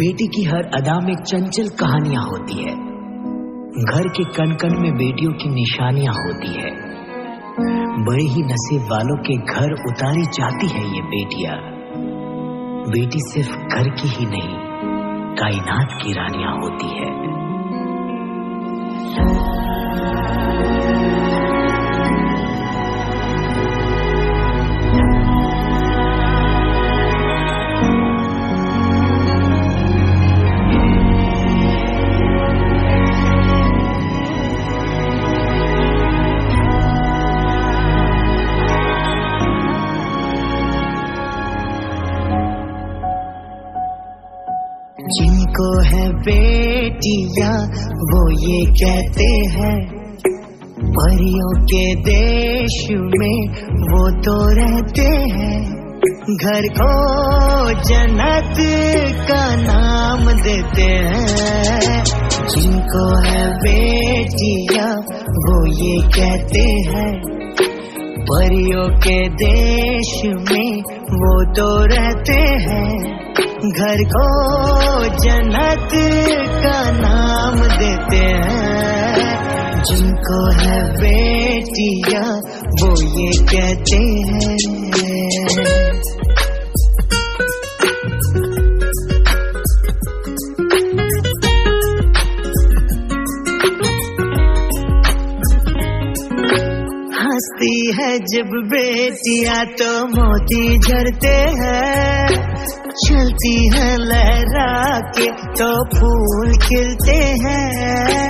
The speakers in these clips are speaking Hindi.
बेटी की हर अदा में चंचल कहानियां होती है। घर के कण कण में बेटियों की निशानियां होती है। बड़े ही नसीब वालों के घर उतारी जाती है ये बेटियां। बेटी सिर्फ घर की ही नहीं, कायनात की रानियां होती है। जिनको है बेटियां वो ये कहते हैं, परियों के देश में वो तो रहते हैं। घर को जन्नत का नाम देते हैं। जिनको है बेटियां वो ये कहते हैं, परियों के देश में वो तो रहते हैं। घर को जन्नत का नाम देते हैं। जिनको है बेटियां वो ये कहते हैं। हंसती है जब बेटियां तो मोती झरते हैं। चलती है लहरा के तो फूल खिलते हैं।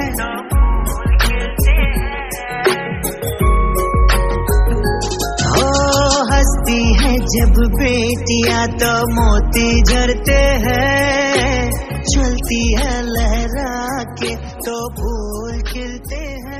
हो हंसती है जब बेटियां तो मोती झरते हैं। चलती है लहरा के तो फूल खिलते हैं।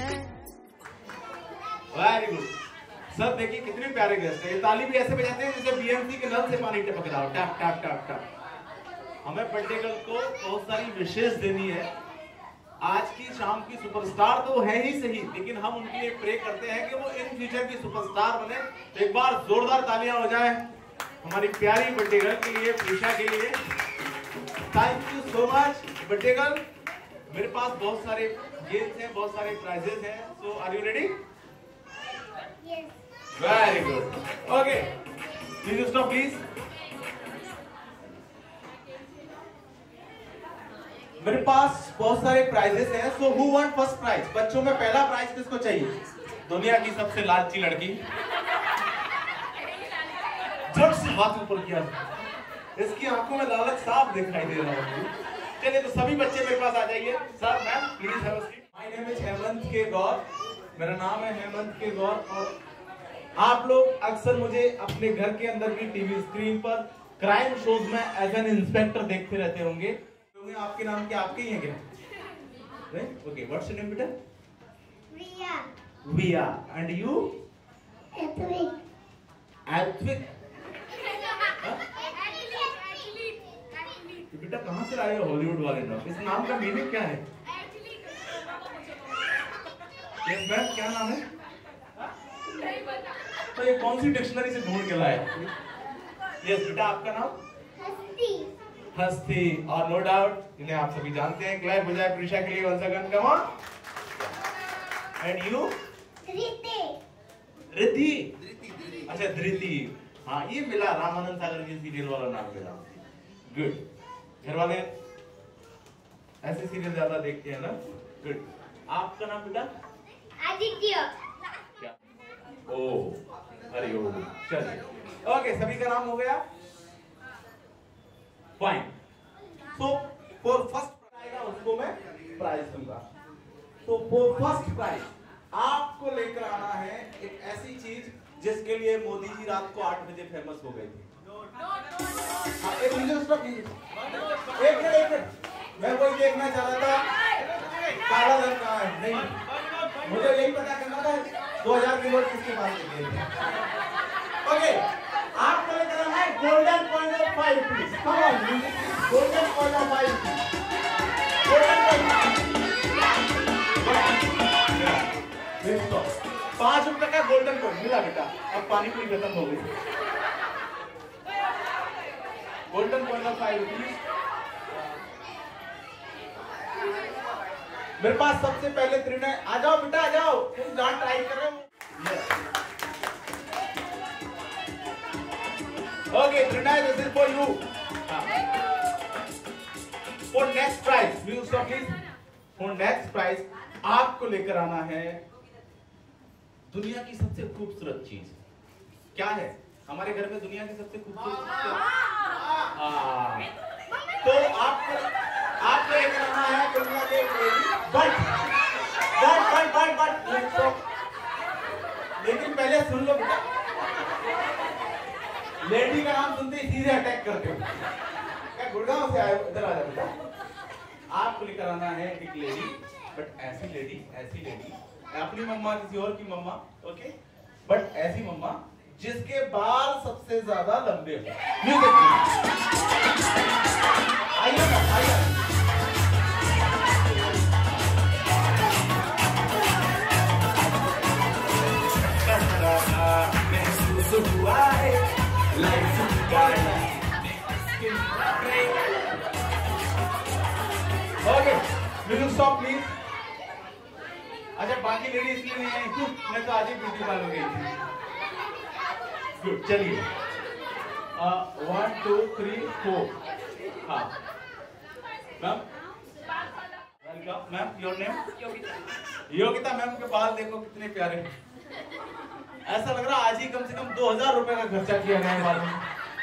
Very good. सब देखिए कितने प्यारे गेस्ट हैं। ये ताली भी ऐसे बजाते हैं जैसे बीएमसी के नल से पानी टपक रहा हो, टैप टैप टैप टैप। हमें बर्थडे गर्ल को बहुत सारी विशेष देनी है। आज की शाम की सुपरस्टार तो है ही सही, लेकिन हम उनके लिए प्रे करते हैं कि वो इन फ्यूचर की सुपरस्टार बने। एक बार जोरदार तालियां हो जाए हमारी प्यारी बर्थडे गर्ल के लिए, प्रिशा के लिए। Thank you so much birthday girl. मेरे पास बहुत सारे गेम्स हैं, बहुत सारे प्राइजेस हैं। So are you ready? Very good. Okay. Please stop, please. मेरे पास बहुत सारे प्राइजेस हैं। So who want first prize? बच्चों में पहला प्राइज किसको चाहिए? दुनिया की सबसे लालची लड़की। झट से हाथ ऊपर किया। इसकी आंखों में लालच साफ दिखाई दे रहा है। चलिए तो सभी बच्चे मेरे पास आ जाइए। Sir ma'am please have a seat. My name is Hemant K Gaur. मेरा नाम है हेमंत के गौर। और आप लोग अक्सर मुझे अपने घर के अंदर की टीवी स्क्रीन पर क्राइम शोज में एज एन इंस्पेक्टर देखते रहते होंगे। आपके नाम क्या? आपके ही हैं क्या? ओके, व्हाट्स योर नेम बेटा? विया। विया। And you? एथविक। एथविक। बेटा कहाँ से आए हो हॉलीवुड वाले नाम? इस नाम का मीनिंग क्या है? यस मैम, क्या नाम है? तो ये कौन सी डिक्शनरी से ढूंढ के लाए? यस बेटा, आपका नाम? हस्ती। हस्ती। और नो डाउट इन्हें आप सभी जानते हैं। क्लैप हो जाए प्रिशा के लिए once again, come on. And you? Dhriti. Dhriti. अच्छा धृति। हाँ ये मिला, रामानंद सागर जी सीरियल वाला नाम मिला। गुड। घर वाले ऐसे सीरियल ज्यादा देखते हैं ना? गुड। आपका नाम बेटा? आदित्य। ओह अरे ओ चलिए। ओके, सभी का नाम हो गया। फाइन। सो फॉर फर्स्ट आएगा उसको मैं प्राइज दूंगा। तो फॉर फर्स्ट प्राइज आपको लेकर आना है एक ऐसी चीज जिसके लिए मोदी जी रात को 8 बजे फेमस हो गए थे। एक मिनट, मैं वही देखना चाह रहा था काला रंग कहाँ है। नहीं, मुझे यही पता करना था 2000 की नोट किसके पास लेके गए। ओके, आपको लेकर आना है golden coin of 5 please. Come on, golden coin of 5। Golden coin 5 रुपए का गोल्डन कॉइन मिला बेटा। अब पानी पूरी खत्म हो गई। Golden coin of 5 rupees. मेरे पास सबसे पहले त्रिनय, आ जाओ बेटा आ जाओ, तुम जहाँ ट्राई कर रहे हो। Okay Trinay, this is for you. For next prize, music stop please. For next prize आपको लेकर आना है दुनिया की सबसे खूबसूरत चीज। क्या है हमारे घर में दुनिया की सबसे खूबसूरत चीज? तो आपको लेकर आना है दुनिया के बट लेकिन पहले सुन लो बेटा, लेडी का नाम सुनते ही सीधे अटैक करते हो। क्या गुड़गांव से आए? इधर आ जाओ बेटा। आपको लेकर आना है एक लेडी, बट ऐसी लेडी अपनी मम्मा, किसी और की मम्मा, ओके, बट ऐसी मम्मा जिसके बाल सबसे ज्यादा लंबे हो। आइए ना, आइए। Okay, music stop please. अच्छा बाकी लेडी इसलिए नहीं आई, मैं तो आज ही ब्यूटी पार्लर गई थी। गुड, चलिए 1 2 3 4। हाँ ma'am, welcome ma'am. Your name? Yogita ma'am के बाल देखो कितने प्यारे हैं। ऐसा लग रहा आज ही कम से कम 2000 रुपए का खर्चा किया गया है बालों में।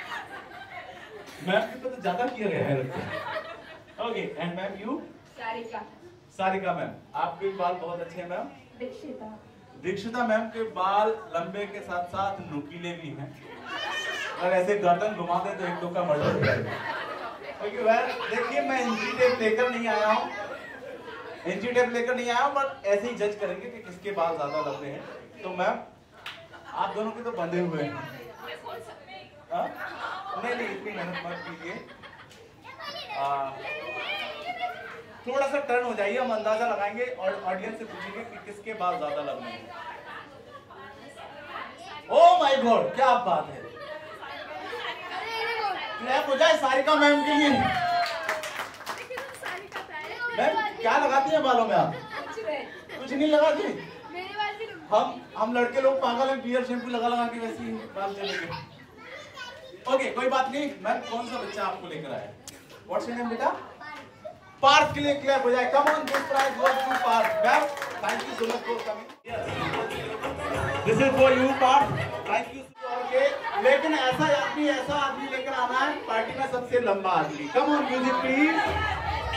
मैम के तो ज्यादा किया गया है। Okay, and ma'am you? Sarika ma'am, आपके बाल बहुत अच्छे हैं मैम। दीक्षिता मैम के बाल लंबे के साथ साथ नुकीले भी हैं। अगर ऐसे गर्दन घुमा दे तो एक दो का मर्डर हो जाएगा। ओके वेल, देखिए मैं इंची टेप लेकर नहीं आया हूँ, बट ऐसे ही जज करेंगे कि किसके बाल ज्यादा लंबे हैं। तो मैम आप दोनों के तो बंधे हुए हैं। नहीं इतनी मेहनत मत कीजिए, थोड़ा सा टर्न हो जाइए, हम अंदाजा लगाएंगे और ऑडियंस से पूछेंगे कि किसके बाल ज्यादा लंबे हैं। ओह माय गॉड, क्या बात है। क्लैप हो जाए सारिका मैम के लिए। मैम क्या लगाती हैं बालों में आप? कुछ नहीं लगाती। हम लड़के लोग पागल हैं, बियर शैम्पू लगा के वैसे ही बाल चलेंगे। ओके कोई बात नहीं। मैम कौन सा बच्चा आपको लेकर आया? व्हाट्स योर नेम बेटा? पार्थ के लिए क्लैप हो जाए। Come on, this prize goes to Parth. Ma'am thank you so much for coming. This is for you Parth, thank you. Okay, लेकिन ऐसा आदमी लेकर आना है पार्टी में सबसे लंबा आदमी। Come on music please.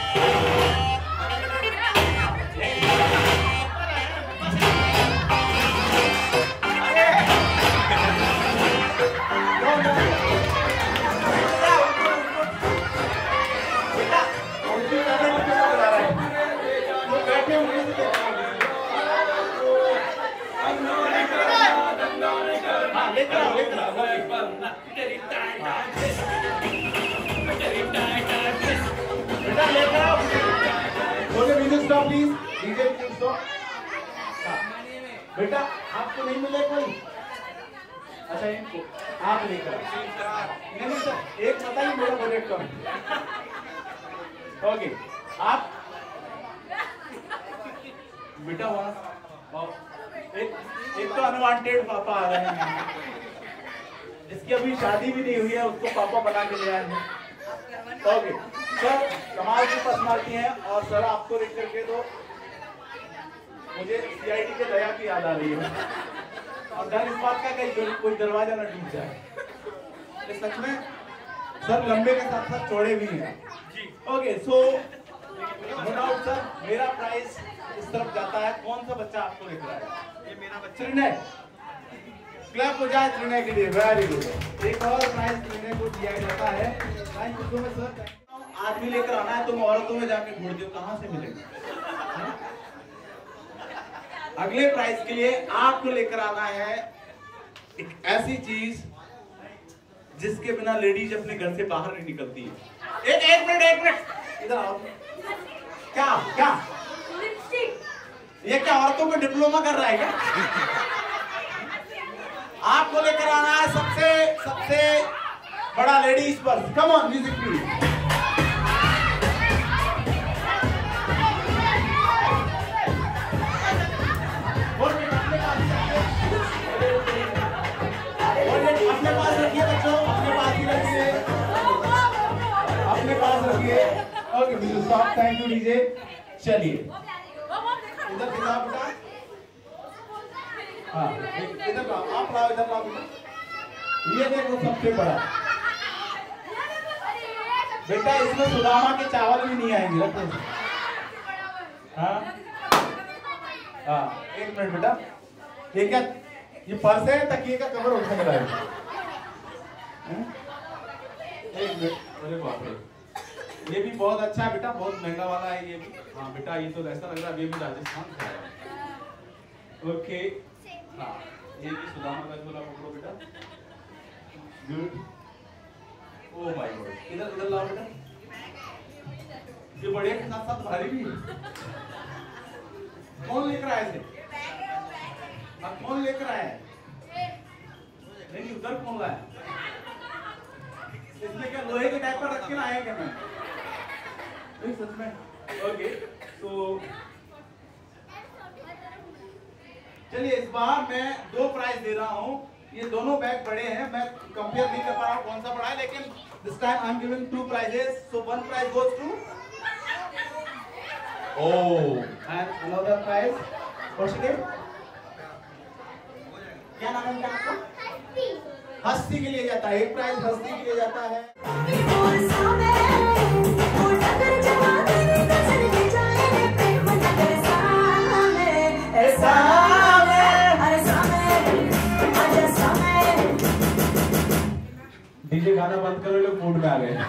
Please DJ please stop. बेटा आपको नहीं मिले कोई? अच्छा इनको आप लेकर नहीं सर, एक बताइए मेरा बजट कम। ओके आप बेटा वहां एक तो अनवांटेड पापा आ रहे हैं, जिसकी अभी शादी भी नहीं हुई है उसको पापा बना के ले आए हैं। ओके सर, कमाल की पर्सनालिटी है और सर आपको देख करके तो मुझे सीआईडी के दया की याद आ रही है और डर इस बात का कहीं कोई दरवाजा ना टूट जाए। सच में सर लंबे के साथ साथ चौड़े भी हैं। Okay so no doubt sir, मेरा प्राइस इस तरफ जाता है। कौन सा बच्चा आपको दिख रहा है? ये मेरा बच्चा त्रिनय। क्लैप हो जाए त्रिनय के लिए, वेरी गुड। एक और प्राइज त्रिनय को दिया जाता है। Thank you so much sir. आदमी लेकर आना है, तुम औरतों में जाके ढूंढते हो कहां से मिलेगा। अगले प्राइज के लिए आपको लेकर आना है एक ऐसी चीज जिसके बिना लेडीज अपने घर से बाहर नहीं निकलती है। एक मिनट इधर आओ। क्या ये क्या औरतों में डिप्लोमा कर रहा है क्या? आपको लेकर आना है सबसे बड़ा ladies purse. Come on music please. Song, thank you DJ. चलिए इधर दिखाओ बेटा, हाँ इधर लाओ, आप लाओ, इधर लाओ बेटा। ये देखो सबसे बड़ा बेटा, इसमें सुदामा के चावल भी नहीं आएंगे, रखो। हाँ हाँ, एक मिनट बेटा, ये क्या, ये पर्स है, तकिए का कवर उठा के लाए। एक मिनट, अरे बाप रे, ये भी बहुत अच्छा है बेटा, बहुत महंगा वाला है ये भी। हाँ बेटा, ये तो ऐसा लग रहा है ये भी राजस्थान का है। ओके, हाँ ये भी सुदामा का झोला पकड़ो बेटा, गुड। ओ माय गॉड, इधर इधर लाओ बेटा, ये बढ़िया के साथ साथ भारी भी है। कौन लेकर आया थे? कौन लेकर आया है? नहीं उधर कौन लाया? इसमें क्या लोहे के टाइप पर रख के लाया क्या मैं? नहीं सच में? ओके, तो चलिए इस बार मैं 2 प्राइज दे रहा हूँ। ये दोनों बैग बड़े हैं, मैं कंपेयर नहीं कर पा रहा हूँ कौन सा बड़ा है, लेकिन this time I am giving 2 prizes, so 1 prize goes to and another prize, what's your name? क्या नाम है आपका? हस्ती के लिए जाता है, 1 प्राइज हस्ती के लिए जाता है। डीजे गाना बंद करो, लोग मूड में आ गए।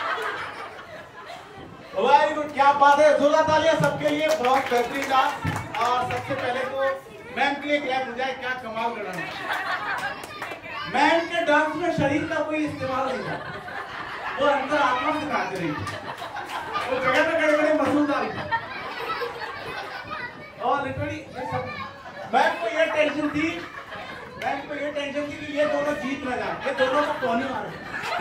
वेरी गुड, क्या बात है, जोरदार तालियां सबके लिए, बहुत बेहतरीन डांस। और सबसे पहले तो मैम के लिए क्लैप हो जाए, क्या कमाल कर रहा है। मैम के डांस में शरीर का कोई इस्तेमाल नहीं था, वो अंतर आत्मा से काम करेगी, वो जगह पे बड़े बड़े मसूद आ रही। और लिटरली मैम को ये टेंशन थी, मैम को ये टेंशन थी कि ये दोनों जीत ना जाए, ये दोनों को कौन ही मारे।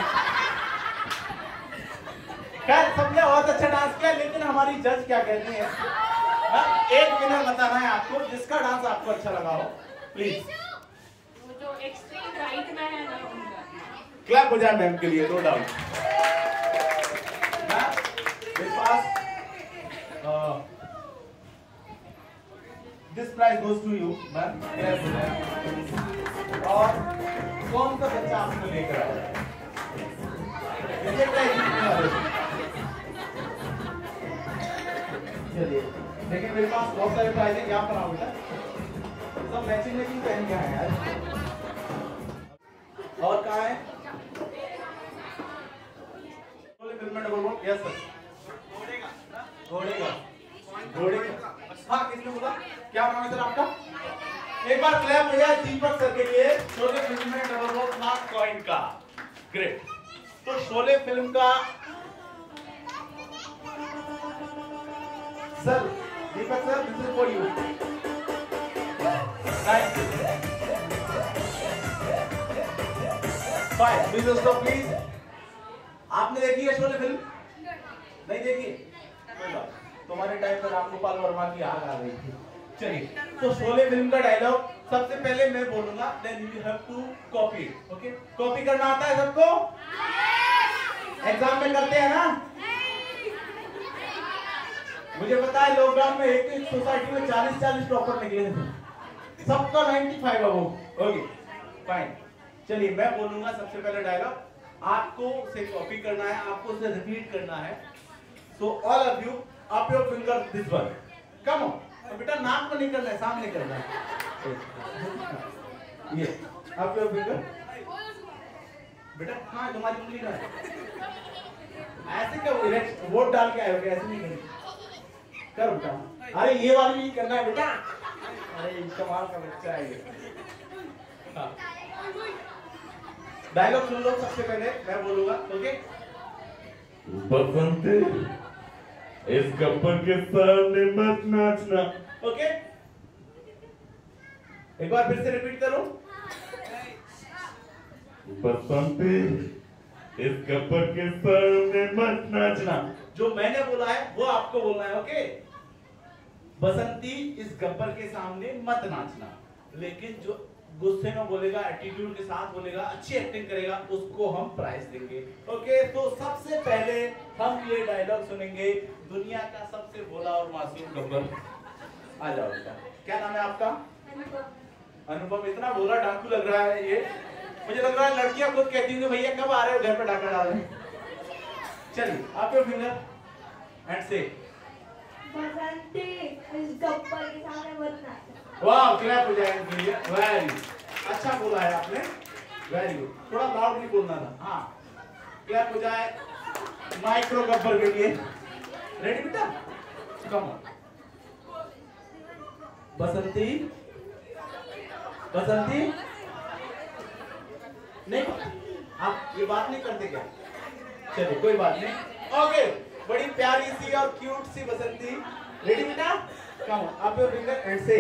खैर सबने बहुत अच्छा डांस किया, लेकिन हमारी जज क्या कहती है, एक विनर बताना है आपको, जिसका डांस आपको अच्छा लगा हो, प्लीज। वो जो एक्सट्रीम राइट में है ना, क्लैप हो जाए मैम के लिए, नो डाउट। मेरे पास this prize goes to you ma'am, clap हो जाए। और कौन सा बच्चा आपको लेकर आया? चलिए, लेकिन मेरे पास बहुत सारे प्राइज है, क्या बनाओ बेटा, सब मैचिंग पहन के आए यार। और कहाँ है? यस सर, घोड़ेगा, हाँ किसने बोला? क्या नाम है सर आपका? एक बार क्लैप हो जाए दीपक सर के लिए, शोले फिल्म में डबल वॉक मार्क कॉइन का। ग्रेट, तो शोले फिल्म का sir, Deepak sir, this is for you. Fine, please stop please. आपने देखी है शोले फिल्म? नहीं देखी? कोई बात, तुम्हारे टाइम पर रामगोपाल वर्मा की आग आ गई थी। चलिए, तो शोले फिल्म का डायलॉग सबसे पहले मैं बोलूंगा, then you have to copy it. Okay, copy करना आता है सबको? एग्जाम में करते हैं ना? मुझे पता है लॉकडाउन में एक सोसाइटी में 40 टॉपर निकले थे, सबका 95 अब। ओके फाइन, चलिए मैं बोलूंगा सबसे पहले डायलॉग, आपको उसे कॉपी करना है, आपको उसे रिपीट करना है। So all of you up your finger this one, come on. और बेटा नाक में नहीं करना है, सामने करना है। ये अप योर फिंगर बेटा, कहाँ तुम्हारी उंगली का है? ऐसे क्या वोट डाल के आए हो, ऐसे नहीं करेंगे, कर बेटा। अरे ये वाली भी करना है बेटा, अरे कमाल का बच्चा है ये। डायलॉग सुन लो सबसे पहले, मैं बोलूंगा। ओके, बसंती इस गब्बर के सामने मत नाचना। ओके, एक बार फिर से रिपीट करो। बसंती इस गब्बर के सामने मत नाचना। जो मैंने बोला है वो आपको बोलना है। ओके, बसंती इस गब्बर के सामने मत नाचना, लेकिन जो गुस्से में बोलेगा, एटीट्यूड के साथ बोलेगा, अच्छी एक्टिंग करेगा, उसको हम प्राइज देंगे। ओके, तो सबसे पहले हम ये डायलॉग सुनेंगे, दुनिया का सबसे भोला और मासूम गब्बर। आ जाओ बेटा, क्या नाम है आपका? अनुपम। इतना भोला डाकू लग रहा है ये, मुझे लग रहा है लड़कियां खुद कहती हैं भैया कब आ रहे हो घर पे डाका डाल रहे। चलिए आप your finger and say Basanti इस गब्बर के सामने मत नाच। वाह, क्लैप हो जाएगा इनके लिए। वेरी अच्छा बोला है आपने, वेरी गुड। थोड़ा लाउडली बोलना था। हाँ, क्लैप हो जाए माइक्रो गब्बर के लिए। रेडी बेटा, कम ऑन। बसंती, बसंती नहीं, आप ये बात नहीं करते क्या? चलिए कोई बात नहीं। ओके, बड़ी प्यारी सी और क्यूट सी बसंती। रेडी बेटा, कम ऑन, आप your finger and say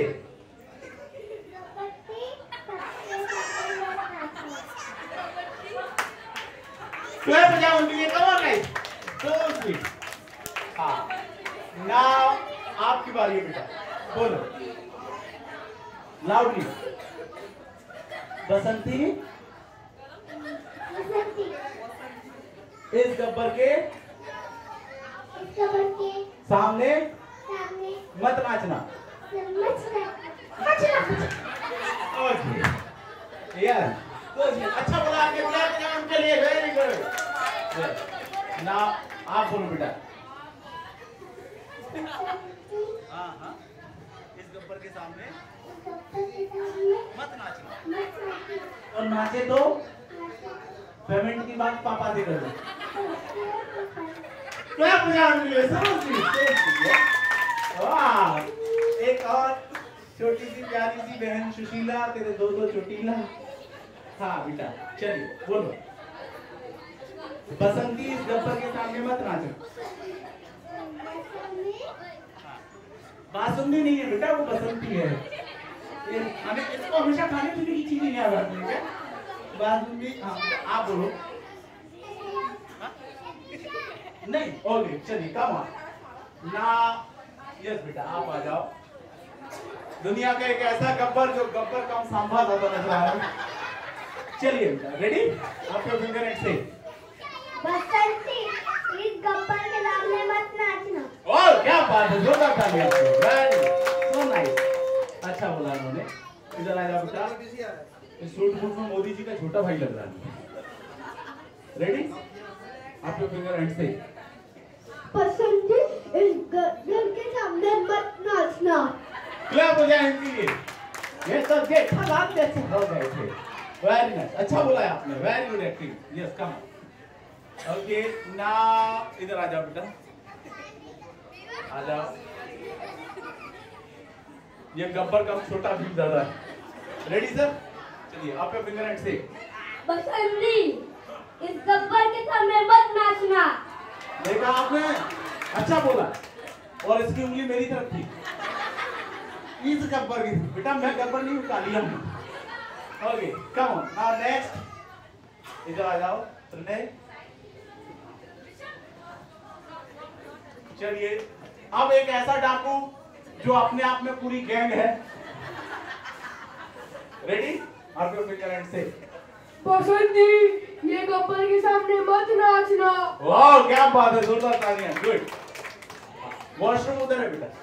clap हो जाओ उनके लिए। Come on guys, so sweet. हाँ, नाउ आपकी बारी है बेटा, बोलो लाउडली। बसंती इस गब्बर के सामने मत नाचना। ओके यार, तो अच्छा बोला आपने, क्लैप जाओ उनके लिए। Very good. ना आप बोलो बेटा। हाँ हाँ, इस गब्बर के सामने मत नाचना, और नाचे तो पेमेंट की बात पापा से कर दो। क्या पूछा उनके? वाह, एक और छोटी सी प्यारी सी बहन सुशीला, तेरे दो चोटीला। हाँ बेटा, चलिए बोलो। बसंती इस गब्बर के सामने मत नाचो। बासुंदी नहीं है बेटा, वो बसंती है। ये हमें इसको हमेशा खाने पीने की चीजें नहीं याद रखनी है। बासुंदी, हाँ आप बोलो। नहीं, ओके चलिए, कम ऑन ना। यस बेटा, आप आ जाओ। दुनिया का एक ऐसा गब्बर जो गब्बर कम सांभा ज्यादा नजर आ रहा है। चलिए बेटा, रेडी? आपके फिंगर एंड से बसंती इस गब्बर के सामने मत नाचना। ओह क्या बात है, जोरदार ताली आपको। वेरी सो नाइस, अच्छा बोला उन्होंने। इधर आ जाओ बेटा, इस सूट बूट में मोदी जी का छोटा भाई लग रहा है। रेडी? आपके फिंगर एंड से बसंती इस गब्बर के सामने मत नाचना। क्लैप हो जाए इनके लिए। ये सब के खलात जैसे हो गए थे। वेरी नाइस, अच्छा बोला है आपने, very good acting. Yes come. Okay ना, इधर आ जाओ बेटा, आ जाओ। ये गब्बर का छोटा भी ज्यादा है। Ready sir? चलिए आपका फिंगर एंड से बसंती इस गब्बर के सामने मत नाचना। देखा आपने, अच्छा बोला, और इसकी उंगली मेरी तरफ थी। इस गब्बर की बेटा, मैं गब्बर नहीं हूँ, कालिया हूँ। Okay come on now next, इधर आ जाओ। चलिए, अब एक ऐसा डाकू जो अपने आप में पूरी गैंग है। रेडी? आपके फिंगर एंड से बसंती ये गब्बर के सामने मत नाचना। वाह क्या बात है, जोरदार तालियां। गुड। वॉशरूम उधर है बेटा।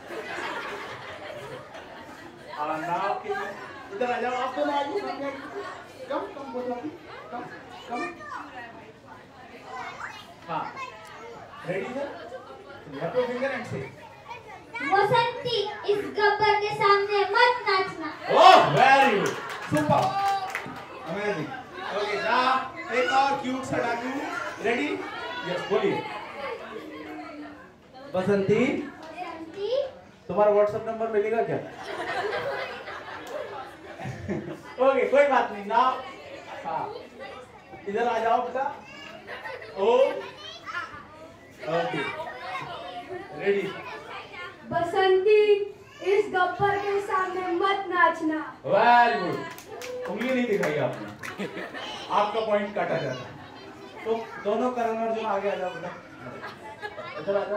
नाव के इधर आ जाओ, आप तो ना आइए सामने। कम कम बोलो, कम कम। हाँ रेडी सर? आपके फिंगर एंड से बसंती इस गब्बर के सामने मत नाचना। Oh very good, super, amazing. Okay ना, एक और क्यूट सा डाकू। रेडी? यस बोलिए। बसंती तुम्हारा व्हाट्सएप नंबर मिलेगा क्या? ओके कोई बात नहीं ना। हाँ इधर आ जाओ बेटा। ओ ओके रेडी? बसंती इस गब्बर के सामने मत नाचना। वेरी गुड, उंगली नहीं दिखाई आपने, आपका पॉइंट काटा जाता है। तो दोनों करण अर्जुन आगे आ जाओ बेटा, इधर आ जाओ।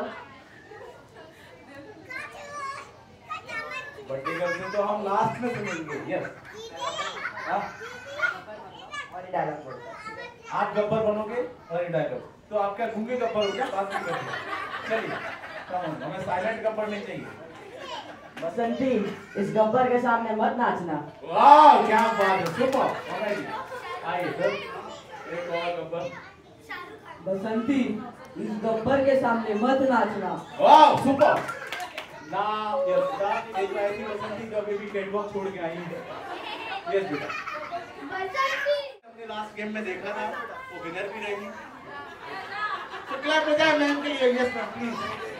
बर्थडे गर्ल से तो हम लास्ट में सुनेंगे। यस हाँ? और डायलॉग बोलता है। आप गब्बर बनोगे और ये डायलॉग, तो आप क्या गूंगे गब्बर हो क्या? बात नहीं करिए, चलिए हमें साइलेंट गब्बर नहीं चाहिए। बसंती, इस गब्बर के सामने मत नाचना। वाह क्या बात है, सुपर। आइए सर, एक और गब्बर। बसंती, इस गब्बर के सामने मत नाचना। वाह सुपर। ना यस एक ऐसी बसंती जो अभी भी कैटवॉक छोड़ के आई है। यस बेटा, हमने लास्ट गेम में देखा था, वो विनर भी रही। तो क्लैप हो जाए मैम के लिए। Yes ma'am please.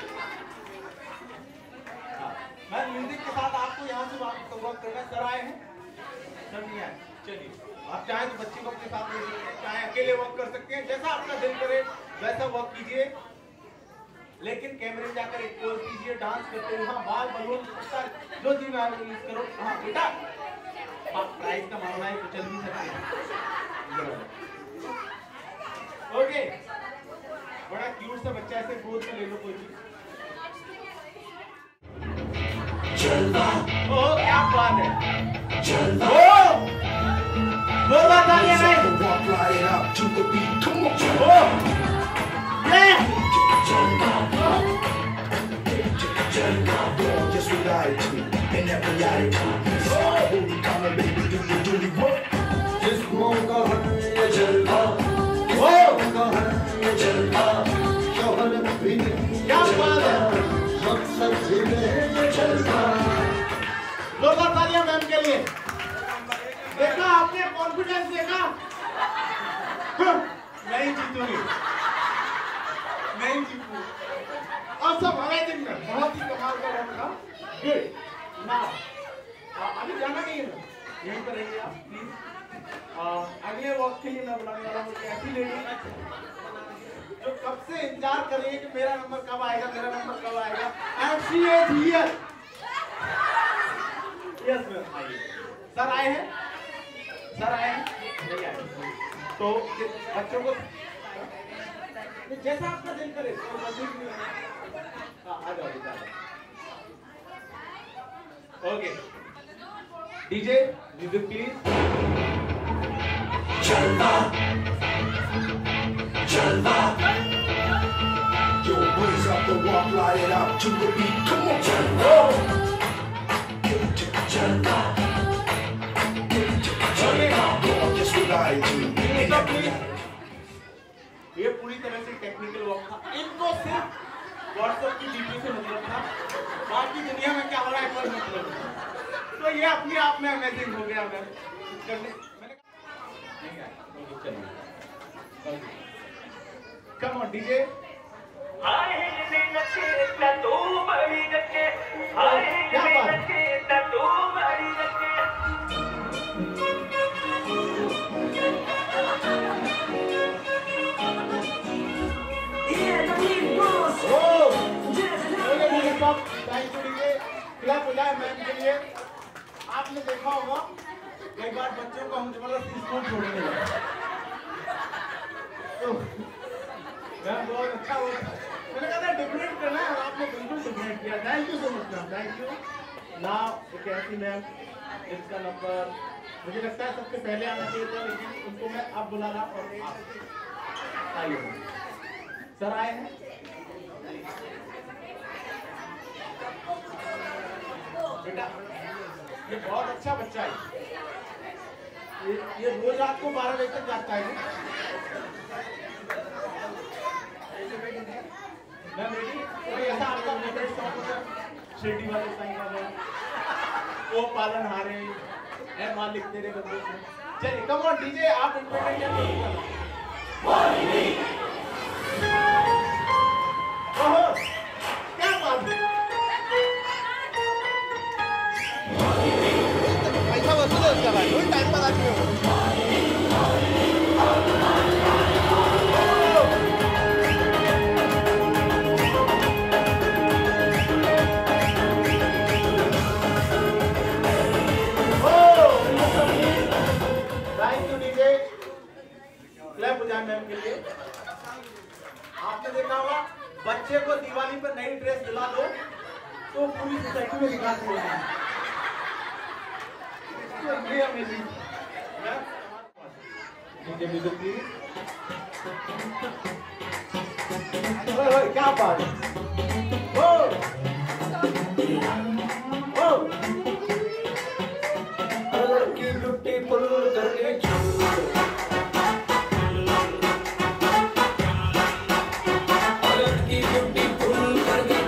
Ma'am music के साथ आपको यहाँ से वर्क करना है। सर आए हैं? सर नहीं आए, चलिए आप चाहे तो बच्चे को अपने साथ ले सकते हैं, चाहे अकेले वर्क कर सकते हैं, जैसा आपका दिल करे वैसा वर्क कीजिए, लेकिन कैमरे में जाकर एक पोज कीजिए, डांस करते हुए। हाँ, बाल बलून जो चीज आप यूज करो। हाँ बेटा, आप प्राइस का मामला है तो चल भी सकते हैं। ओके, बड़ा क्यूट सा बच्चा, ऐसे गोद में ले लो कोई भी। ओ क्या बात है, ओ बोला था ये नहीं। ओ ये Just reality, and that reality. Oh, come on, baby, do you work? Just walk on your jalva. Oh, on your jalva. Show her the feeling. क्या बात है, मकसद से ये jalva. जोरदार तालियां मैम के लिए। देखा आपने कॉन्फिडेंस देखा? नहीं जीतूंगी, नहीं जीतूंगी। और सब अमेजिंग में, बहुत ही कमाल का वर्क था। गुड। नाउ अभी जाना नहीं है, यहीं पर रहिए आप प्लीज। अगले वर्क के लिए मैं बुलाने वाला हूँ एक ऐसी लेडी जो कब से इंतजार कर रही है कि मेरा नंबर कब आएगा, मेरा नंबर कब आएगा। And she is here. Yes ma'am, आइए। सर आए हैं? सर आए हैं? नहीं आए तो बच्चों को जैसा आपका दिल करे। हाँ, आ जाओ बेटा। Okay, DJ music please. Jalva, jalva. Yo, raise up the walk, light it up to the beat. Come on, jalva. Jalva, jalva. Just reality, and that reality. ये पूरी तरह से टेक्निकल वर्क था, इनको सिर्फ व्हाट्सएप की डीपी से मतलब था, बाकी दुनिया में क्या हो रहा है कोई मतलब नहीं। तो ये अपने आप में अमेजिंग हो गया। मैम करने मैंने नहीं आया, चलिए कम ऑन डीजे। क्या बात है? Thank you DJ. क्लैप हो जाए मैम के लिए। आपने देखा होगा कई बार बच्चों को हम जबरदस्ती स्कूल छोड़ने लगे, तो मैम बहुत अच्छा हो। मैंने कहा था डिफरेंट करना है और आपने बिल्कुल डिफरेंट किया। Thank you so much ma'am, thank you. Now एक ऐसी मैम जिसका नंबर मुझे लगता है सबसे पहले आना चाहिए था, लेकिन उनको मैं अब बुला रहा। और आइए सर आए हैं? बेटा ये बहुत अच्छा बच्चा है, ये रोज रात को 12 बजे तक जागता है। Ma'am ready? कोई ऐसा आपका फेवरेट सॉन्ग है? शिरडी वाले साईं का है, वो पालन हारे है मालिक तेरे बंदे से। चलिए कम ऑन डीजे, आप इंटरटेन क्या बात है। पैसा वसूल है उसका भाई, कोई टाइम पर आज में हो। मैम के लिए आपने देखा होगा बच्चे को दिवाली पर नई ड्रेस दिला दो तो पूरी सोसाइटी में दिखा देते हैं। DJ music please. ओए क्या बात है? ओ ओ लड़की ब्यूटीफुल करके लड़की ब्यूटीफुल करके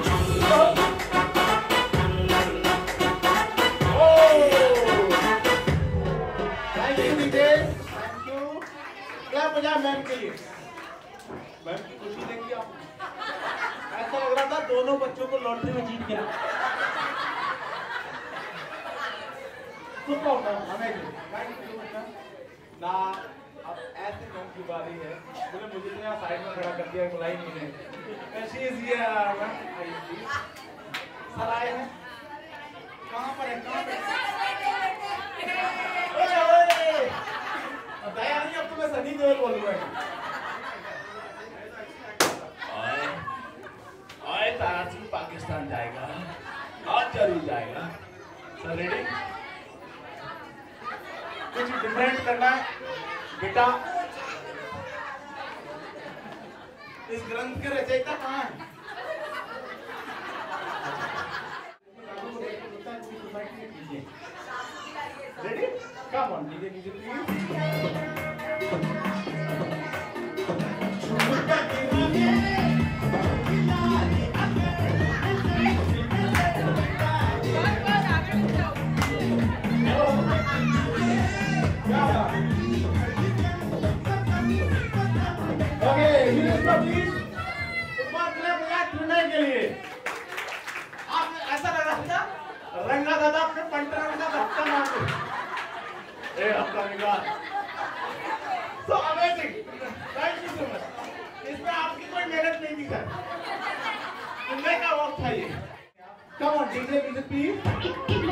thank you DJ, thank you. क्या बजा मैम के लिए? मैम की खुशी देखिए आप, ऐसा लग रहा था दोनों बच्चों को लॉटरी में जीत गया। ना अब ऐसे कौन की बारी है? मुझे तो यहाँ साइड में खड़ा कर दिया, बुलाई नहीं है। सर आए हैं, कहाँ पर है? कहाँ पे? दया नहीं, अब तो मैं सनी देओल बोलूंगा। आए तारा सिंह पाकिस्तान जाएगा, आज जरूर जाएगा। Sir ready? कुछ डिफरेंट करना है बेटा। इस ग्रंथ के रचयिता कहाँ है? Ready? Come on DJ music please. के लिए आप ऐसा लग रहा था रंगा दादा अपने पंटर का धक्का मार के। ए आपका निगाह so amazing, thank you so much. इसमें आपकी कोई मेहनत नहीं थी सर, सुनने का वक्त था ये। Come on DJ music please.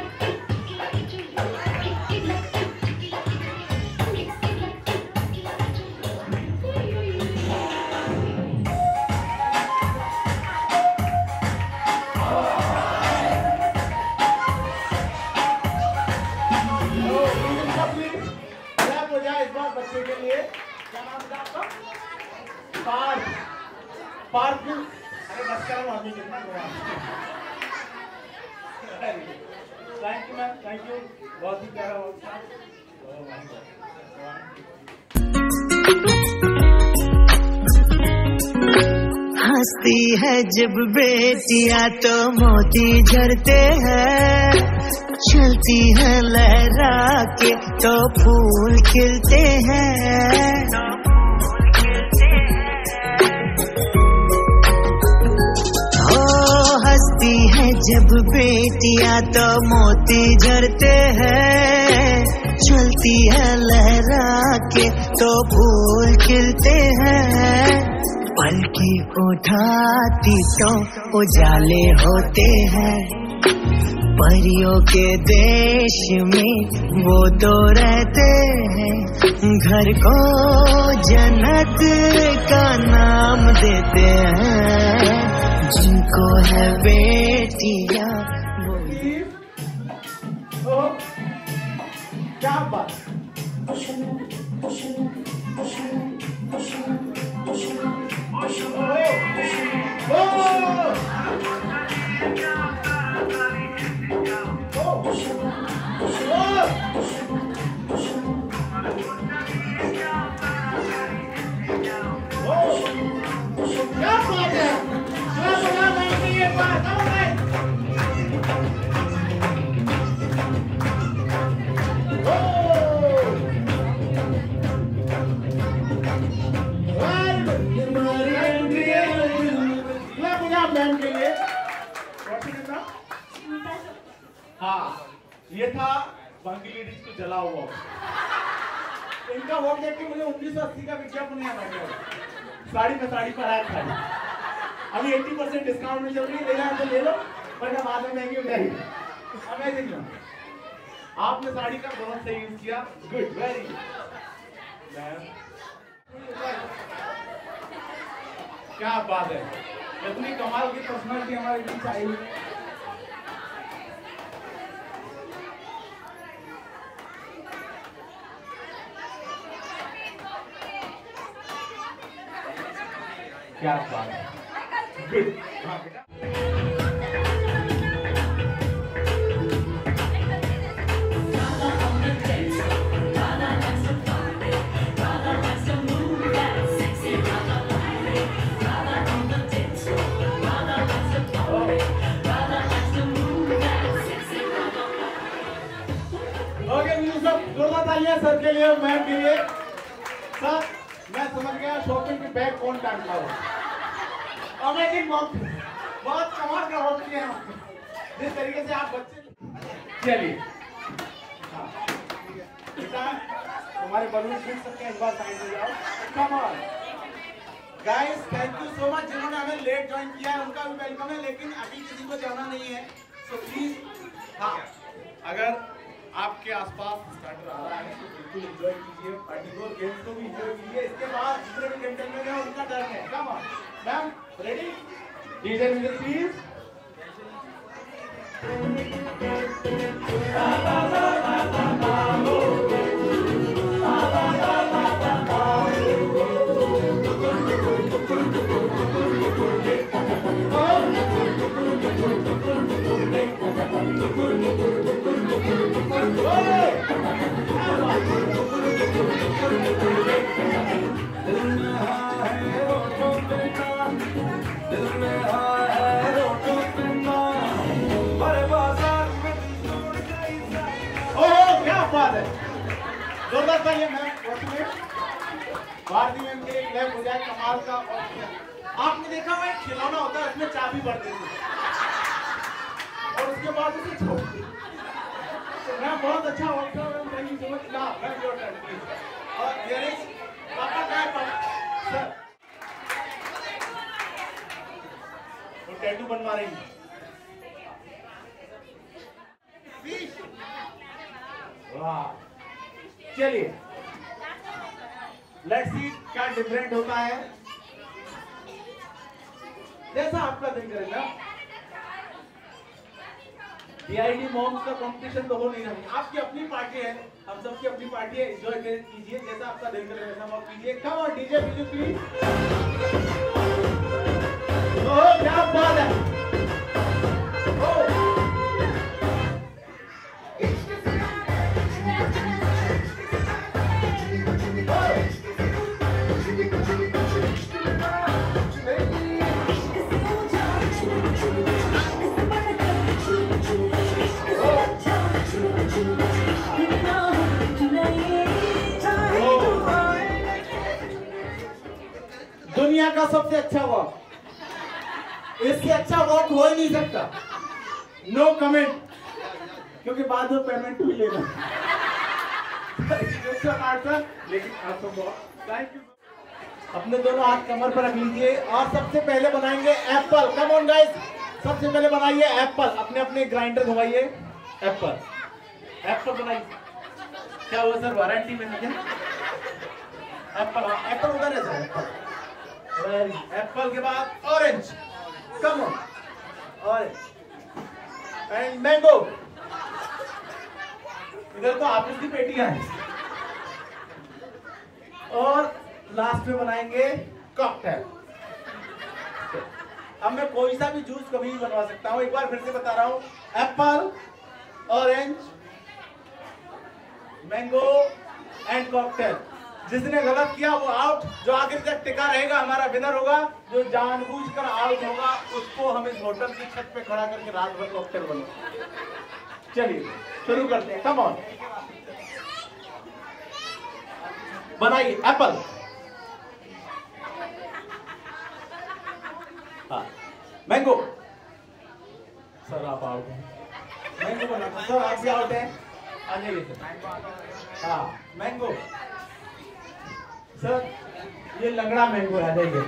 बच्चे के लिए क्या नाम था आपका? पार्थ। पार्थ, अरे बस करो आदमी कितना Goa. Thank you ma'am, thank you, बहुत ही प्यारा वर्क था। हंसती है जब बेटियां तो मोती झरते हैं, चलती है लहरा के तो फूल खिलते हैं। हो हंसती है जब बेटियां तो मोती झरते हैं, चलती है लहरा के तो फूल खिलते हैं। पलकी उठाती तो उजाले होते हैं, परियों के देश में वो तो रहते हैं। घर को जन्नत का नाम देते हैं, जिनको है बेटियां वो। क्या बात? हाँ, ये था बाकी लेडीज को जला हुआ। इनका वोट देख के मुझे 1980 का विज्ञापन याद आ गया। साड़ी में साड़ी पर आया था। अभी 80% डिस्काउंट में चल रही है, लेना है तो ले लो, वरना बाद में महंगी हो जाएगी। अमेजिंग, आपने साड़ी का बहुत सही यूज किया, गुड, वेरी गुड। क्या बात है, इतनी कमाल की पर्सनालिटी हमारे बीच आई हुई है। क्या बात है, गुड। हाँ बेटा, सर के लिए, मैम के लिए। सर मैं समझ गया शॉपिंग की बैग कौन टांगता हो, अमेजिंग बहुत कमाल का होती है जिस तरीके से आप बच्चे। चलिए बेटा तुम्हारे बलून खींच सकते हैं, इस बार साइड में जाओ। Come on guys, thank you so much जिन्होंने हमें लेट ज्वाइन किया है, उनका भी वेलकम है, लेकिन अभी किसी को जाना नहीं है, सो प्लीज। हाँ, अगर आपके आसपास स्टार्टर आ रहा है तो बिल्कुल एंजॉय कीजिए, पार्टी को, गेम्स को भी एंजॉय कीजिए। इसके बाद जितने भी कंटेंट में उनका टर्न है। Come on ma'am, ready? DJ music please. जोरदार तालियां मैम। भारती मैम के लिए क्लैप हो जाए, कमाल का। आपने देखा हुआ एक खिलौना होता है, उसमें चाबी भर देती है और उसके बाद उसे छोड़ देती है। मैम बहुत अच्छा होता है, थैंक यू सो मच। ना मैम योर टर्न प्लीज। और हियर इज पापा का सर, वो टैटू बनवा रही है। वाह, चलिए लेट्स सी क्या डिफरेंट होता है, जैसा आपका दिन करेगा। डीआईडी मॉम्स का कंपटीशन तो हो नहीं रहा, आपकी अपनी पार्टी है, हम सबकी अपनी पार्टी है, एंजॉय कीजिए, जैसा आपका दिन करे वैसा मौका कीजिए। Come on DJ music please. ओह क्या बात है, ओह दुनिया का सबसे अच्छा वॉक, इससे अच्छा वॉक हो ही नहीं सकता। नो कमेंट, क्योंकि बाद में पेमेंट भी लेना। लेकिन थैंक यू। अपने दोनों हाथ कमर पर रख लीजिए और सबसे पहले बनाएंगे एप्पल। कम ऑन गाइस, सबसे पहले बनाइए एप्पल। अपने अपने ग्राइंडर घुमाइए, एप्पल एप्पल बनाइए। क्या हुआ सर, वारंटी में नहीं है? एप्पल एप्पल उधर है सर। एप्पल के बाद orange, come on, orange and mango. इधर तो आपस की पेटियां हैं। और लास्ट में बनाएंगे कॉकटेल। अब मैं कोई सा भी जूस कभी भी बनवा सकता हूं, एक बार फिर से बता रहा हूं, apple, orange, mango and cocktail. जिसने गलत किया वो आउट, जो आखिर तक टिका रहेगा हमारा विनर होगा। जो जानबूझकर आउट होगा उसको हम इस होटल की छत पे खड़ा करके रात भर कॉकटेल बनो। चलिए शुरू करते हैं, कम ऑन बनाइए एप्पल। हाँ मैंगो, सर आप आउट हैं। मैंगो बना सर, आप भी आउट हैं, आ जाइए सर। हाँ मैंगो सर, ये लंगड़ा मैंगो है, जाइए।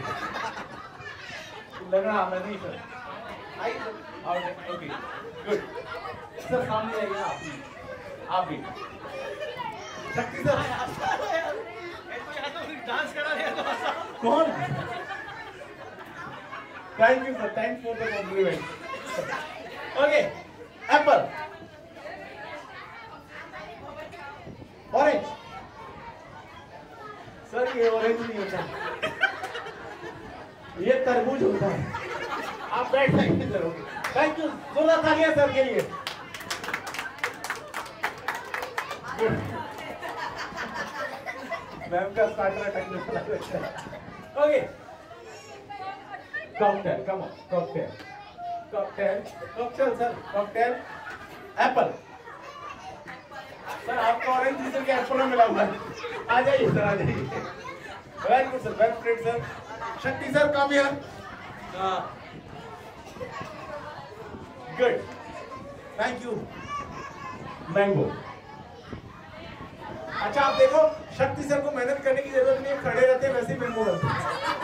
लंगड़ा मैं नहीं सर, आइए सर, आउट है, ओके गुड। सर सामने आइए, आप भी शक्ति सर। डांस करा रहे हैं कौन? Thank you sir, thanks for the compliment. Okay apple, orange sir, ये ऑरेंज नहीं होता, ये के लिए। मैम का स्टार्टर अटैक में पड़ा है। Okay, cocktail, come on, cocktail, cocktail, cocktail sir, cocktail, apple. Sir आपका ऑरेंज जूस के एप्पल में मिला हुआ है। आ जाइए सर, आ जाइए। Very good sir, well played sir. Shakti sir come here. Good, thank you. Mango. अच्छा आप देखो, शक्ति सर को मेहनत करने की जरूरत नहीं है, खड़े रहते हैं वैसे ही मैंगो रहते हैं।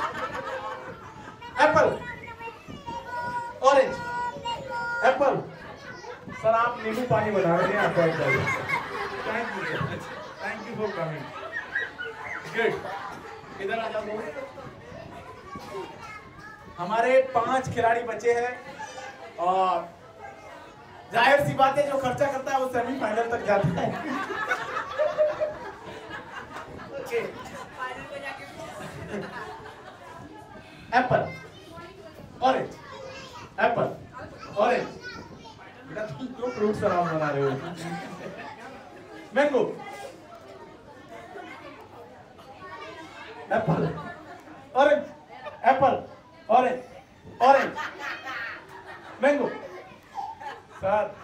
Apple, orange, Apple. सर आप नींबू पानी बना रहे हैं, आप बैठ जाइए। Thank you sir, thank you for coming. Good, इधर आ जाओ। हमारे 5 खिलाड़ी बचे हैं और जाहिर सी बात है जो खर्चा करता है वो सेमीफाइनल तक जाता है। Apple, orange, apple, orange. बेटा तुम क्यों फ्रूट सलाद बना रहे हो? Mango, apple, orange, apple, orange, orange, mango. Sir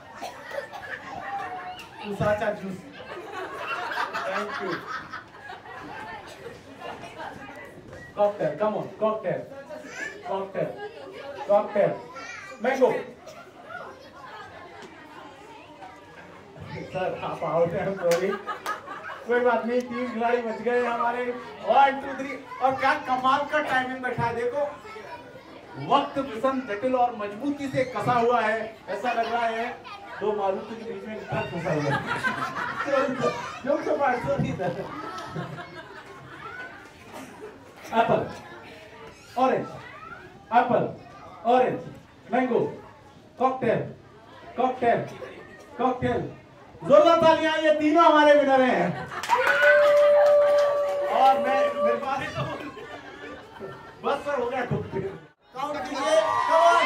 उसाचा juice. Thank you. Cocktail, come on, cocktail, cocktail, cocktail, mango. Sir आप आउट हैं, सॉरी, कोई बात नहीं। 3 खिलाड़ी बच गए हमारे। 1 2 3। और क्या कमाल का टाइमिंग बैठा है, देखो वक्त भीषण जटिल और मजबूती से कसा हुआ है। ऐसा लग रहा है 2 मारुति के बीच में एक ट्रक फंसा हुआ है। Apple, orange, apple, orange, mango, cocktail, cocktail, cocktail. जोरदार तालियां, ये तीनों हमारे विनर हैं। और मेरे पास बस सर हो गया, काउंट कीजिए, come on.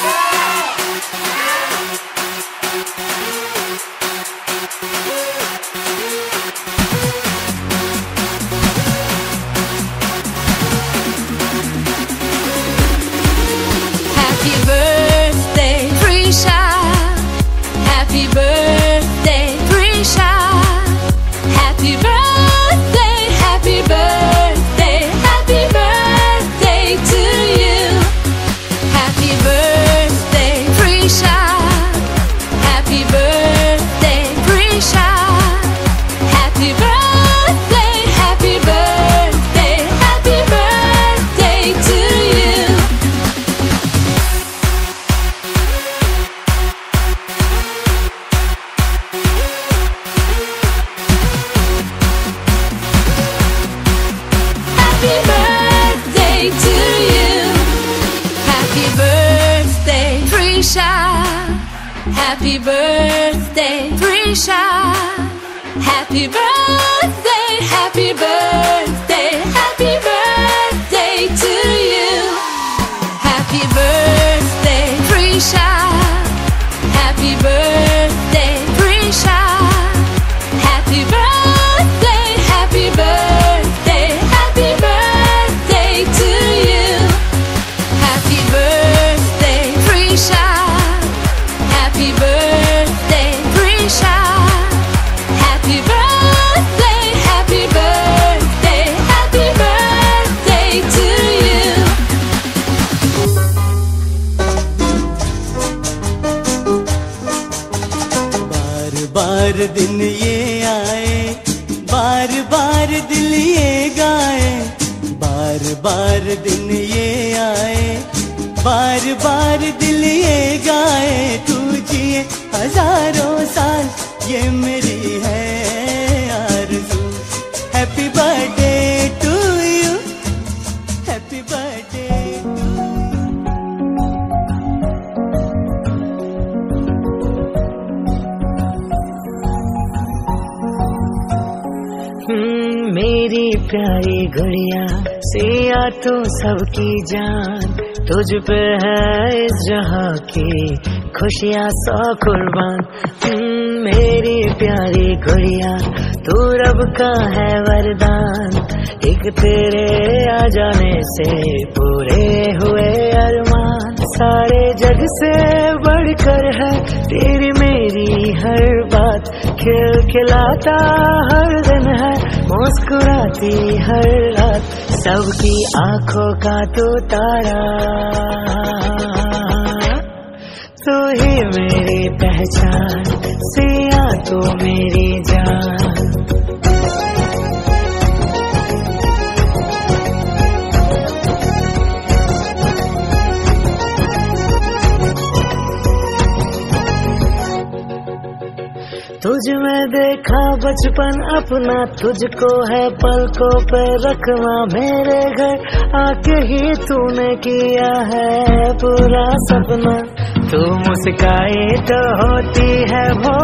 Happy birthday, Prisha. Happy birthday, Prisha. Happy birthday, happy birthday, happy birthday to you. Happy birthday, Prisha. Happy birthday, Prisha. Happy birthday, happy birthday, happy birthday to you. Happy birthday to you. Happy birthday, Prisha. Happy birthday, Prisha. Happy birthday, happy birthday, happy birthday to you. Happy birthday, Prisha. Happy birthday, Prisha. Happy birthday, happy birthday, happy birthday to you. Happy birthday, Prisha. Happy birthday, Prisha. Happy birthday, happy birthday, happy birthday to you. बार बार दिन ये आए, बार बार दिल ये गाए, बार बार दिन ये आए, बार बार दिल ये गाए। तू जिए हजारों साल, ये मेरी है आरज़ू। Happy birthday to you, happy birthday. मेरी प्यारी गुड़िया सिया तो सबकी जान, तुझ पे है इस जहां की खुशियाँ 100 कुर्बान। मेरी प्यारी गुड़िया तू रब का है वरदान, एक तेरे आ जाने से पूरे हुए अरमान। सारे जग से बढ़कर है तेरी मेरी हर बात, खिलखिलाता हर दिन है मुस्कुराती हर रात, सबकी आंखों का तू तारा, तू ही मेरी पहचान, सिया तू मेरी जान। तुझ में देखा बचपन अपना, तुझको है पलकों पे रखना मेरे घर, आके ही तूने किया है पूरा सपना। तू मुस्काए तो होती है वो,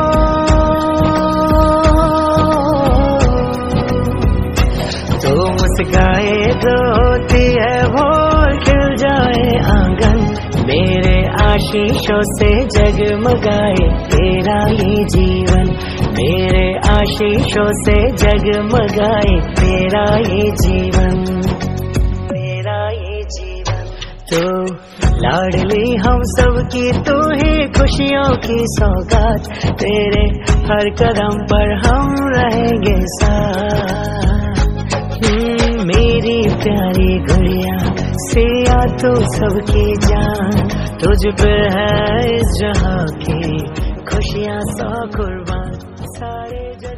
तू मुस्काए तो होती है वो, खिल जाए आंगन मेरे आशीषों से जगमगाए तेरा ये जीवन, मेरे आशीषों से जगमगाए तेरा ये जीवन, तेरा ये जीवन। तो लाडली हम सब की तू ही खुशियों की सौगात, तेरे हर कदम पर हम रहेंगे साथ। मेरी प्यारी गुड़िया सिया तू सबकी जान, तुझ पे है इस जहां की खुशियाँ 100 कुर्बान। सारे जग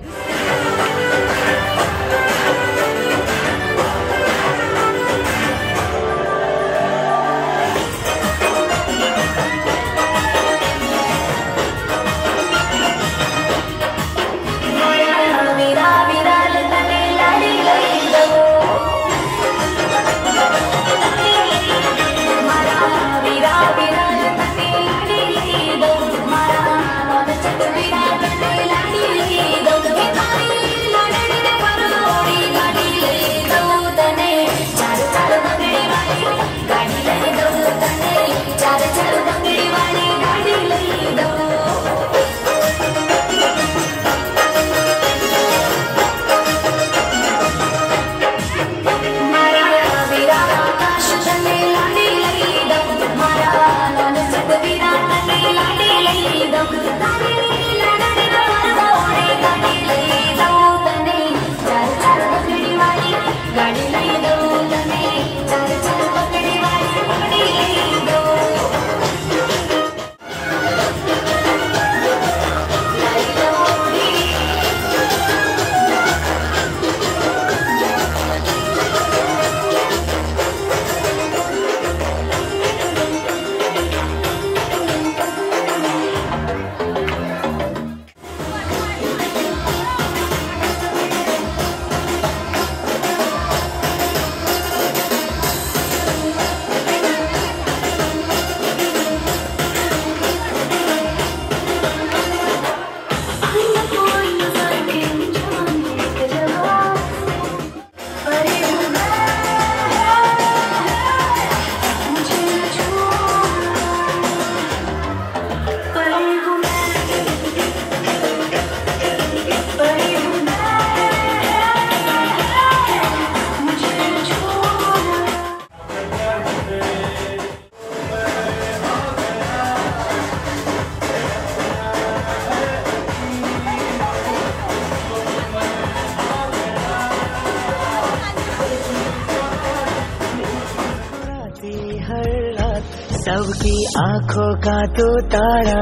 सबकी आंखों का तू तारा,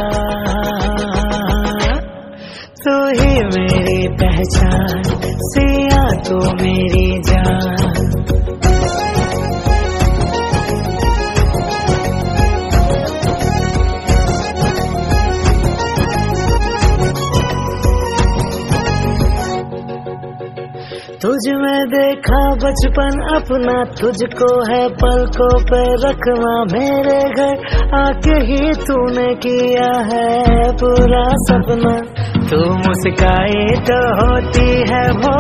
तू ही मेरी पहचान, सिया तू मेरी जान। तुझ में देखा बचपन अपना, तुझको है पलकों पे रखना मेरे घर, आके ही तूने किया है पूरा सपना। तू मुस्काए तो होती है वो,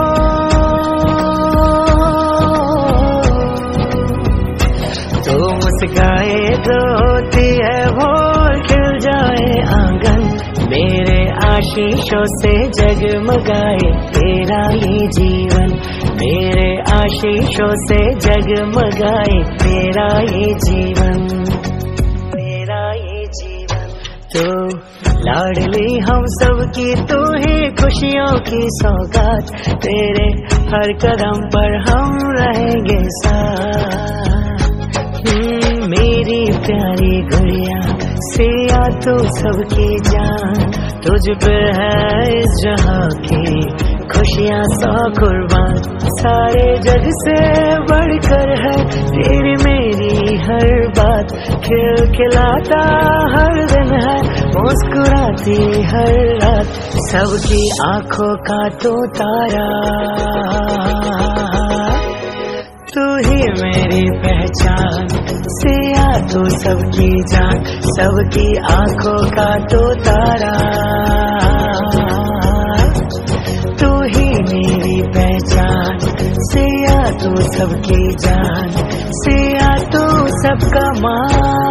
तू मुस्काए तो होती है वो, खिल आशीषों से जगमगाए तेरा ये जीवन, मेरे आशीषों से जगमगाए तेरा ये जीवन, तेरा ये जीवन। तो लाडली हम सब की तू ही खुशियों की सौगात, तेरे हर कदम पर हम रहेंगे साथ। मेरी प्यारी गुड़िया सिया तू सबकी जान, तुझ पे है इस जहां की खुशियाँ सौ कुर्बान। सारे जग से बढ़कर है तेरी मेरी हर बात, खिलखिलाता हर दिन है मुस्कुराती हर रात, सबकी आंखों का तो तारा। तू ही मेरी पहचान, सिया तू सबकी जान, सबकी आंखों का तो तारा। तू ही मेरी पहचान, सिया तू सबकी जान, सिया तू सबका मान।